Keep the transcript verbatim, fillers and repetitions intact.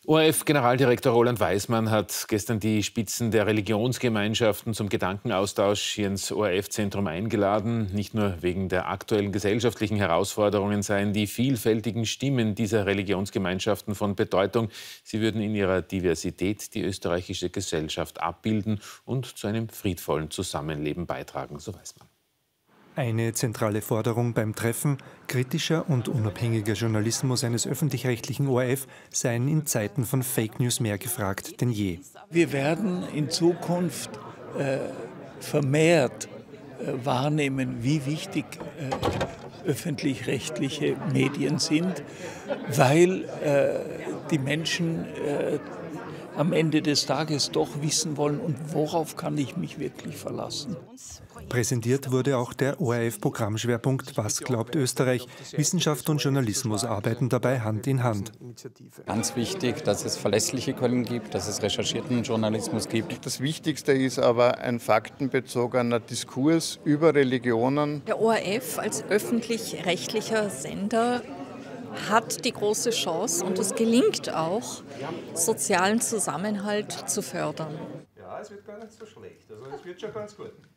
O R F-Generaldirektor Roland Weismann hat gestern die Spitzen der Religionsgemeinschaften zum Gedankenaustausch hier ins O R F-Zentrum eingeladen. Nicht nur wegen der aktuellen gesellschaftlichen Herausforderungen seien die vielfältigen Stimmen dieser Religionsgemeinschaften von Bedeutung. Sie würden in ihrer Diversität die österreichische Gesellschaft abbilden und zu einem friedvollen Zusammenleben beitragen, so Weismann. Eine zentrale Forderung beim Treffen: kritischer und unabhängiger Journalismus eines öffentlich-rechtlichen O R F seien in Zeiten von Fake News mehr gefragt denn je. Wir werden in Zukunft äh, vermehrt äh, wahrnehmen, wie wichtig äh, öffentlich-rechtliche Medien sind, weil äh, die Menschen äh, am Ende des Tages doch wissen wollen, und worauf kann ich mich wirklich verlassen. Präsentiert wurde auch der O R F-Programmschwerpunkt Was glaubt Österreich? Wissenschaft und Journalismus arbeiten dabei Hand in Hand. Ganz wichtig, dass es verlässliche Quellen gibt, dass es recherchierten Journalismus gibt. Das Wichtigste ist aber ein faktenbezogener Diskurs über Religionen. Der O R F als öffentlich-rechtlicher Sender hat die große Chance, und es gelingt auch, sozialen Zusammenhalt zu fördern. Ja, es wird gar nicht so schlecht. Also es wird schon ganz gut.